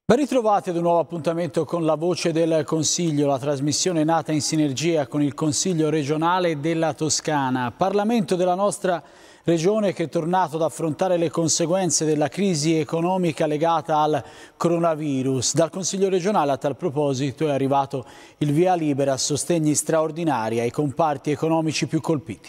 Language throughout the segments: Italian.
Ben ritrovati ad un nuovo appuntamento con La Voce del Consiglio, la trasmissione nata in sinergia con il Consiglio regionale della Toscana. Parlamento della nostra regione che è tornato ad affrontare le conseguenze della crisi economica legata al coronavirus. Dal Consiglio regionale a tal proposito è arrivato il via libera a sostegni straordinari ai comparti economici più colpiti.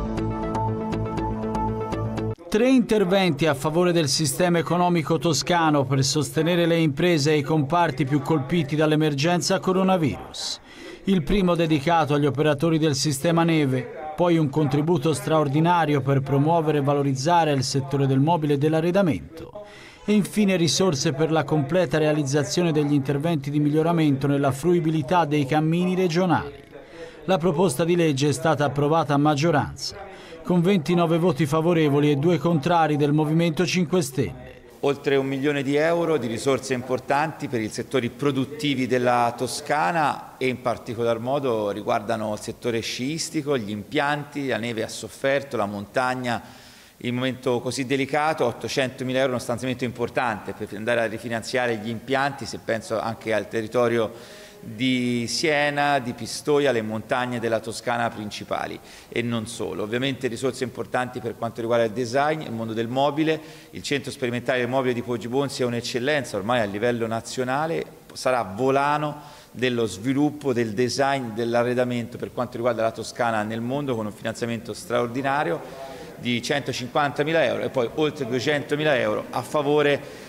3 interventi a favore del sistema economico toscano per sostenere le imprese e i comparti più colpiti dall'emergenza coronavirus. Il primo dedicato agli operatori del sistema neve, poi un contributo straordinario per promuovere e valorizzare il settore del mobile e dell'arredamento e infine risorse per la completa realizzazione degli interventi di miglioramento nella fruibilità dei cammini regionali. La proposta di legge è stata approvata a maggioranza, con 29 voti favorevoli e 2 contrari del Movimento 5 Stelle. Oltre 1 milione di euro di risorse importanti per i settori produttivi della Toscana e in particolar modo riguardano il settore sciistico, gli impianti, la neve ha sofferto, la montagna, in un momento così delicato. 800.000 euro, uno stanziamento importante per andare a rifinanziare gli impianti, se penso anche al territorio di Siena, di Pistoia, le montagne della Toscana principali e non solo. Ovviamente risorse importanti per quanto riguarda il design, il mondo del mobile. Il centro sperimentale del mobile di Poggibonsi è un'eccellenza ormai a livello nazionale, sarà volano dello sviluppo, del design, dell'arredamento per quanto riguarda la Toscana nel mondo, con un finanziamento straordinario di 150.000 euro e poi oltre 200.000 euro a favore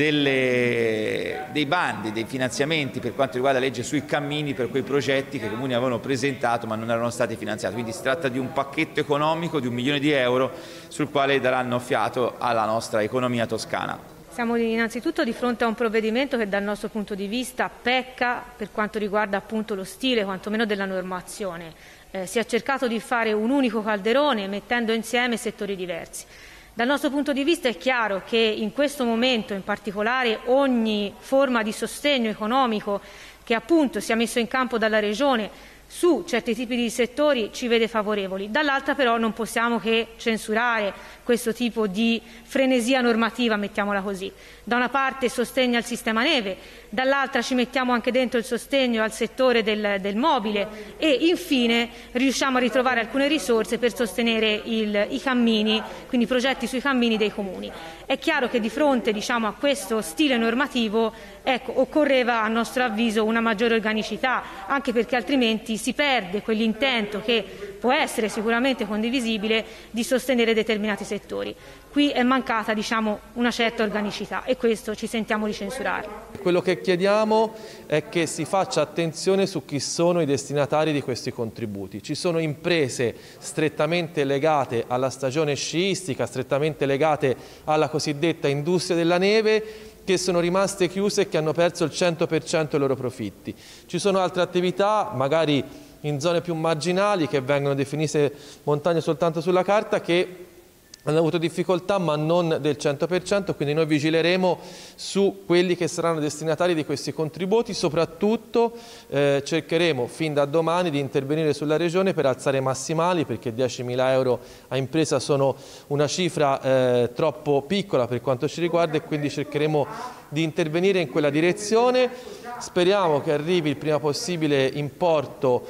dei bandi, dei finanziamenti per quanto riguarda la legge sui cammini per quei progetti che i comuni avevano presentato ma non erano stati finanziati. Quindi si tratta di un pacchetto economico di 1 milione di euro sul quale daranno fiato alla nostra economia toscana. Siamo innanzitutto di fronte a un provvedimento che dal nostro punto di vista pecca per quanto riguarda appunto lo stile quantomeno della normazione. Si è cercato di fare un unico calderone mettendo insieme settori diversi. Dal nostro punto di vista è chiaro che in questo momento in particolare ogni forma di sostegno economico che appunto sia messo in campo dalla Regione su certi tipi di settori ci vede favorevoli. Dall'altra però non possiamo che censurare questo tipo di frenesia normativa, mettiamola così. Da una parte sostegno al sistema neve, dall'altra ci mettiamo anche dentro il sostegno al settore del mobile e infine riusciamo a ritrovare alcune risorse per sostenere i cammini, quindi progetti sui cammini dei comuni. È chiaro che di fronte a questo stile normativo occorreva a nostro avviso una maggiore organicità, anche perché altrimenti si perde quell'intento che può essere sicuramente condivisibile di sostenere determinati settori. Qui è mancata una certa organicità e questo ci sentiamo di censurare. Quello che chiediamo è che si faccia attenzione su chi sono i destinatari di questi contributi. Ci sono imprese strettamente legate alla stagione sciistica, strettamente legate alla cosiddetta industria della neve, che sono rimaste chiuse e che hanno perso il 100% dei loro profitti. Ci sono altre attività, magari in zone più marginali, che vengono definite montagne soltanto sulla carta, che hanno avuto difficoltà ma non del 100%, quindi noi vigileremo su quelli che saranno destinatari di questi contributi, soprattutto cercheremo fin da domani di intervenire sulla Regione per alzare i massimali, perché 10.000 euro a impresa sono una cifra troppo piccola per quanto ci riguarda e quindi cercheremo di intervenire in quella direzione. Speriamo che arrivi il prima possibile in porto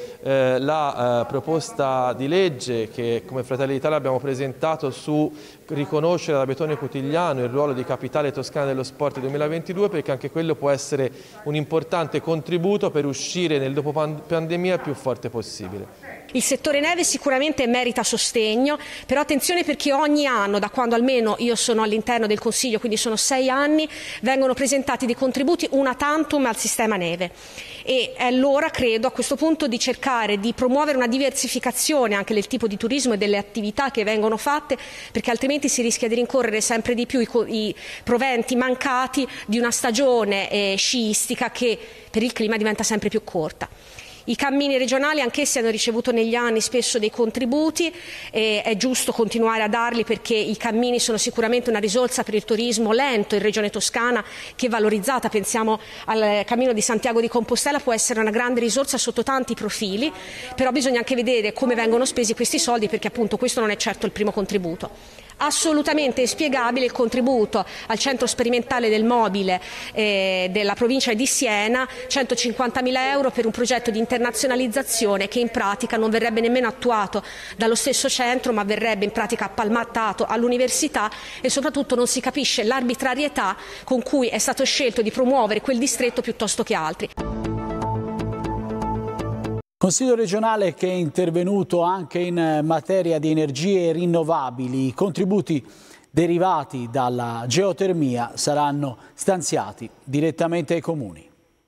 la proposta di legge che come Fratelli d'Italia abbiamo presentato su riconoscere ad Abetone Cutigliano il ruolo di capitale toscana dello sport 2022, perché anche quello può essere un importante contributo per uscire nel dopo pandemia il più forte possibile. Il settore neve sicuramente merita sostegno, però attenzione perché ogni anno, da quando almeno io sono all'interno del Consiglio, quindi sono 6 anni, vengono presentati dei contributi una tantum al sistema neve. E è l'ora, credo, a questo punto di cercare di promuovere una diversificazione anche del tipo di turismo e delle attività che vengono fatte, perché altrimenti si rischia di rincorrere sempre di più i proventi mancati di una stagione sciistica che per il clima diventa sempre più corta. I cammini regionali anch'essi hanno ricevuto negli anni spesso dei contributi e è giusto continuare a darli perché i cammini sono sicuramente una risorsa per il turismo lento in Regione Toscana che è valorizzata. Pensiamo al cammino di Santiago di Compostela, può essere una grande risorsa sotto tanti profili, però bisogna anche vedere come vengono spesi questi soldi perché appunto questo non è certo il primo contributo. Assolutamente inspiegabile il contributo al centro sperimentale del mobile della provincia di Siena, 150.000 euro per un progetto di internazionalizzazione che in pratica non verrebbe nemmeno attuato dallo stesso centro, ma verrebbe in pratica appalmattato all'università, e soprattutto non si capisce l'arbitrarietà con cui è stato scelto di promuovere quel distretto piuttosto che altri. Consiglio regionale che è intervenuto anche in materia di energie rinnovabili. I contributi derivati dalla geotermia saranno stanziati direttamente ai comuni.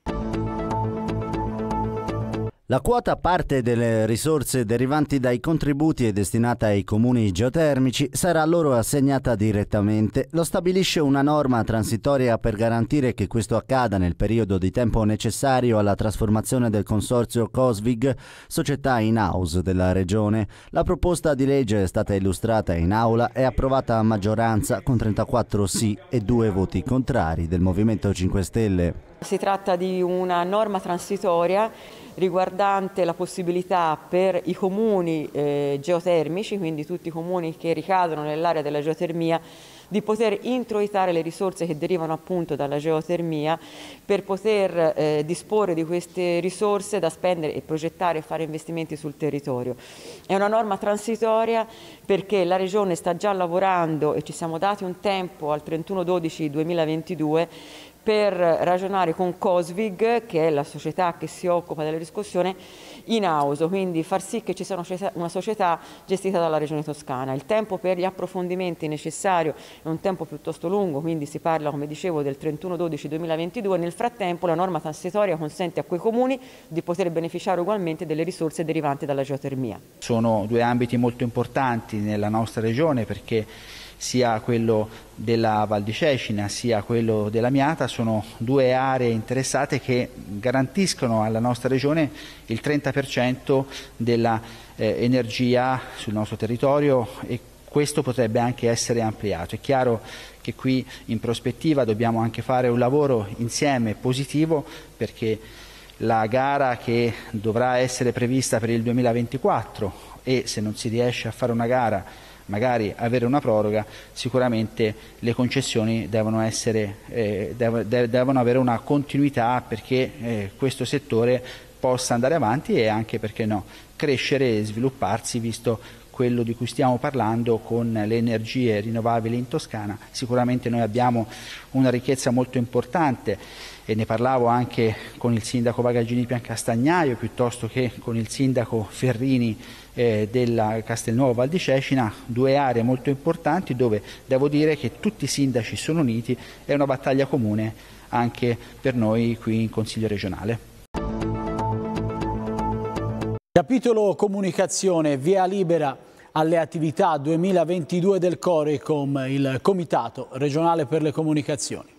La quota parte delle risorse derivanti dai contributi e destinata ai comuni geotermici sarà loro assegnata direttamente. Lo stabilisce una norma transitoria per garantire che questo accada nel periodo di tempo necessario alla trasformazione del consorzio Cosvig, società in-house della Regione. La proposta di legge è stata illustrata in aula e approvata a maggioranza con 34 sì e 2 voti contrari del Movimento 5 Stelle. Si tratta di una norma transitoria riguardante la possibilità per i comuni geotermici, quindi tutti i comuni che ricadono nell'area della geotermia, di poter introitare le risorse che derivano appunto dalla geotermia per poter disporre di queste risorse da spendere e progettare e fare investimenti sul territorio. È una norma transitoria perché la Regione sta già lavorando e ci siamo dati un tempo al 31/12/2022 per ragionare con Cosvig, che è la società che si occupa della riscossione, in house, quindi far sì che ci sia una società gestita dalla Regione Toscana. Il tempo per gli approfondimenti necessario è un tempo piuttosto lungo, quindi si parla, come dicevo, del 31/12/2022. Nel frattempo la norma transitoria consente a quei comuni di poter beneficiare ugualmente delle risorse derivanti dalla geotermia. Sono due ambiti molto importanti nella nostra Regione, perché sia quello della Val di Cecina sia quello della Miata sono due aree interessate che garantiscono alla nostra Regione il 30% della energia sul nostro territorio, e questo potrebbe anche essere ampliato. È chiaro che qui in prospettiva dobbiamo anche fare un lavoro insieme positivo, perché la gara che dovrà essere prevista per il 2024, e se non si riesce a fare una gara magari avere una proroga, sicuramente le concessioni devono avere una continuità perché questo settore possa andare avanti e anche, perché no, crescere e svilupparsi, visto quello di cui stiamo parlando con le energie rinnovabili in Toscana. Sicuramente noi abbiamo una ricchezza molto importante, e ne parlavo anche con il sindaco Bagaglini Piancastagnaio piuttosto che con il sindaco Ferrini della Castelnuovo Val di Cecina, due aree molto importanti dove devo dire che tutti i sindaci sono uniti. È una battaglia comune anche per noi qui in Consiglio regionale. Capitolo comunicazione, via libera alle attività 2022 del Corecom, il Comitato regionale per le comunicazioni.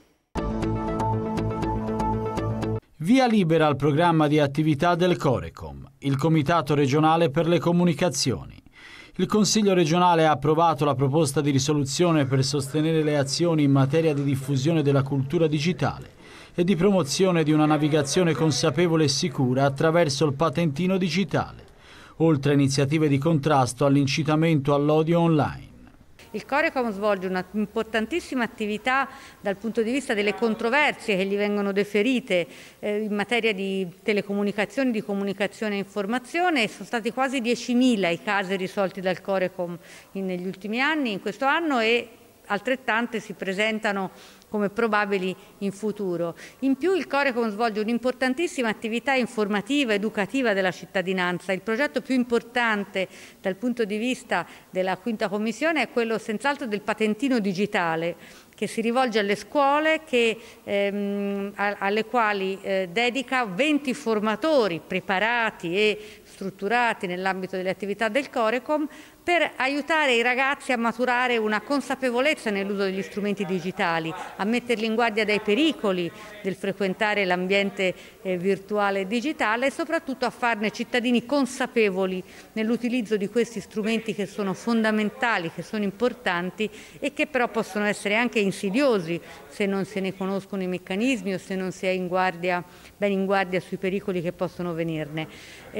Via libera al programma di attività del Corecom, il Comitato regionale per le comunicazioni. Il Consiglio regionale ha approvato la proposta di risoluzione per sostenere le azioni in materia di diffusione della cultura digitale e di promozione di una navigazione consapevole e sicura attraverso il patentino digitale, oltre a iniziative di contrasto all'incitamento all'odio online. Il Corecom svolge una importantissima attività dal punto di vista delle controversie che gli vengono deferite in materia di telecomunicazioni, di comunicazione e informazione. Sono stati quasi 10.000 i casi risolti dal Corecom negli ultimi anni, in questo anno, e altrettante si presentano come probabili in futuro. In più il Corecom svolge un'importantissima attività informativa, educativa della cittadinanza. Il progetto più importante dal punto di vista della Quinta Commissione è quello senz'altro del patentino digitale, che si rivolge alle scuole, alle quali dedica 20 formatori preparati e strutturati nell'ambito delle attività del Corecom, per aiutare i ragazzi a maturare una consapevolezza nell'uso degli strumenti digitali, a metterli in guardia dai pericoli del frequentare l'ambiente virtuale e digitale, e soprattutto a farne cittadini consapevoli nell'utilizzo di questi strumenti che sono fondamentali, che sono importanti e che però possono essere anche insidiosi se non se ne conoscono i meccanismi o se non si è ben in guardia sui pericoli che possono venirne.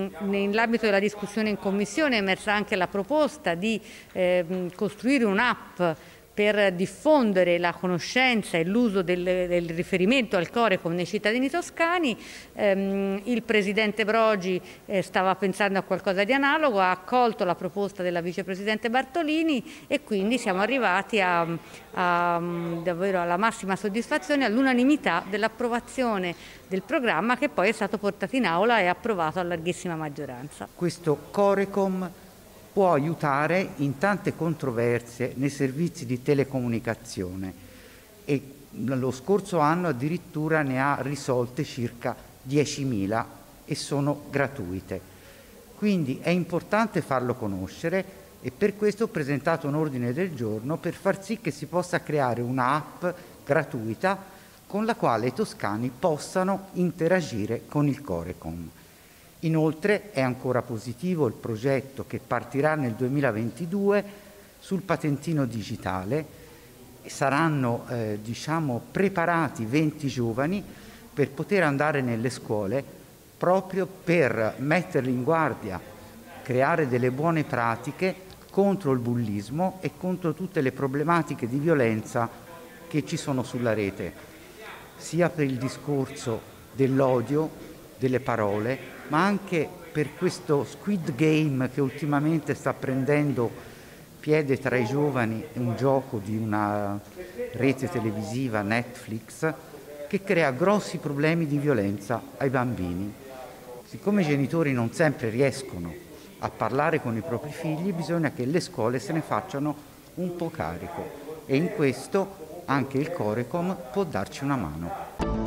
nell'ambito della discussione in Commissione è emersa anche la proposta di costruire un'app per diffondere la conoscenza e l'uso del riferimento al Corecom nei cittadini toscani. Il Presidente Brogi stava pensando a qualcosa di analogo, ha accolto la proposta della Vicepresidente Bartolini e quindi siamo arrivati davvero alla massima soddisfazione, all'unanimità dell'approvazione del programma, che poi è stato portato in aula e approvato a larghissima maggioranza. Questo Corecom può aiutare in tante controversie nei servizi di telecomunicazione e lo scorso anno addirittura ne ha risolte circa 10.000 e sono gratuite. Quindi è importante farlo conoscere e per questo ho presentato un ordine del giorno per far sì che si possa creare un'app gratuita con la quale i toscani possano interagire con il Corecom. Inoltre è ancora positivo il progetto che partirà nel 2022 sul patentino digitale. Saranno preparati 20 giovani per poter andare nelle scuole proprio per metterli in guardia, creare delle buone pratiche contro il bullismo e contro tutte le problematiche di violenza che ci sono sulla rete, sia per il discorso dell'odio, delle parole, ma anche per questo Squid Game che ultimamente sta prendendo piede tra i giovani, un gioco di una rete televisiva, Netflix, che crea grossi problemi di violenza ai bambini. Siccome i genitori non sempre riescono a parlare con i propri figli, bisogna che le scuole se ne facciano un po' carico e in questo anche il Corecom può darci una mano.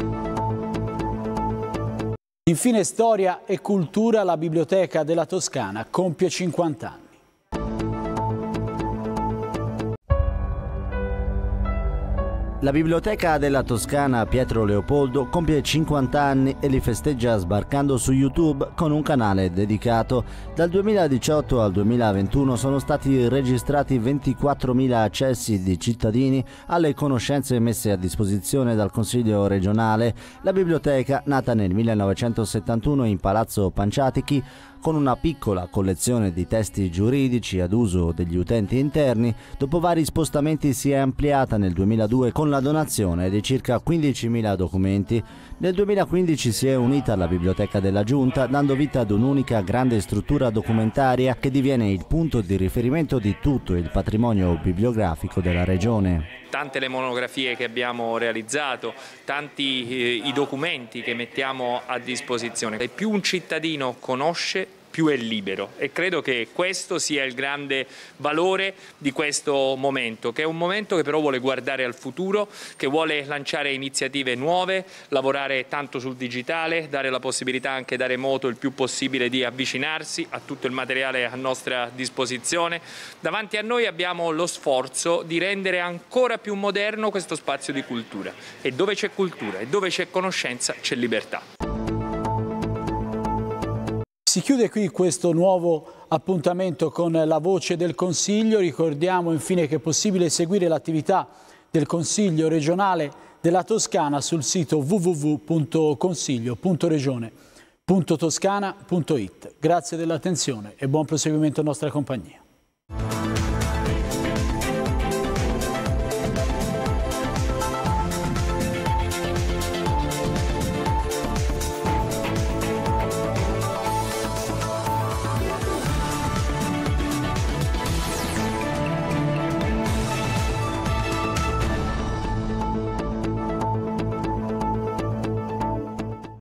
Infine storia e cultura, la Biblioteca della Toscana compie 50 anni. La Biblioteca della Toscana Pietro Leopoldo compie 50 anni e li festeggia sbarcando su YouTube con un canale dedicato. Dal 2018 al 2021 sono stati registrati 24.000 accessi di cittadini alle conoscenze messe a disposizione dal Consiglio regionale. La biblioteca, nata nel 1971 in Palazzo Panciatichi, con una piccola collezione di testi giuridici ad uso degli utenti interni, dopo vari spostamenti si è ampliata nel 2002 con la donazione di circa 15.000 documenti. Nel 2015 si è unita alla Biblioteca della Giunta, dando vita ad un'unica grande struttura documentaria che diviene il punto di riferimento di tutto il patrimonio bibliografico della regione. Tante le monografie che abbiamo realizzato, tanti i documenti che mettiamo a disposizione. E più un cittadino conosce, più è libero, e credo che questo sia il grande valore di questo momento, che è un momento che però vuole guardare al futuro, che vuole lanciare iniziative nuove, lavorare tanto sul digitale, dare la possibilità anche dare modo il più possibile di avvicinarsi a tutto il materiale a nostra disposizione. Davanti a noi abbiamo lo sforzo di rendere ancora più moderno questo spazio di cultura, e dove c'è cultura e dove c'è conoscenza c'è libertà. Si chiude qui questo nuovo appuntamento con la Voce del Consiglio. Ricordiamo infine che è possibile seguire l'attività del Consiglio regionale della Toscana sul sito www.consiglio.regione.toscana.it. Grazie dell'attenzione e buon proseguimento a nostra compagnia.